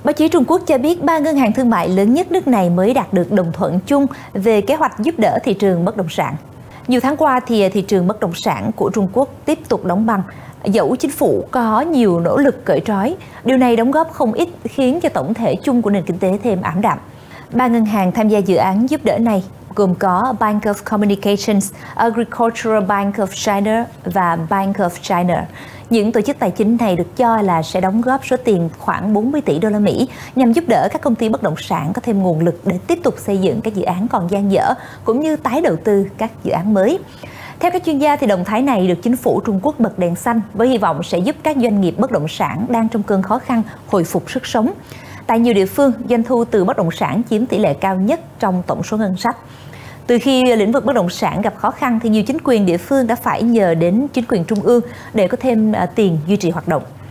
Báo chí Trung Quốc cho biết 3 ngân hàng thương mại lớn nhất nước này mới đạt được đồng thuận chung về kế hoạch giúp đỡ thị trường bất động sản. Nhiều tháng qua thì thị trường bất động sản của Trung Quốc tiếp tục đóng băng, dẫu chính phủ có nhiều nỗ lực cởi trói. Điều này đóng góp không ít khiến cho tổng thể chung của nền kinh tế thêm ảm đạm. 3 ngân hàng tham gia dự án giúp đỡ này gồm có Bank of Communications, Agricultural Bank of China và Bank of China. Những tổ chức tài chính này được cho là sẽ đóng góp số tiền khoảng 40 tỷ đô la Mỹ nhằm giúp đỡ các công ty bất động sản có thêm nguồn lực để tiếp tục xây dựng các dự án còn dang dở cũng như tái đầu tư các dự án mới. Theo các chuyên gia, thì động thái này được chính phủ Trung Quốc bật đèn xanh với hy vọng sẽ giúp các doanh nghiệp bất động sản đang trong cơn khó khăn hồi phục sức sống. Tại nhiều địa phương, doanh thu từ bất động sản chiếm tỷ lệ cao nhất trong tổng số ngân sách. Từ khi lĩnh vực bất động sản gặp khó khăn thì nhiều chính quyền địa phương đã phải nhờ đến chính quyền trung ương để có thêm tiền duy trì hoạt động.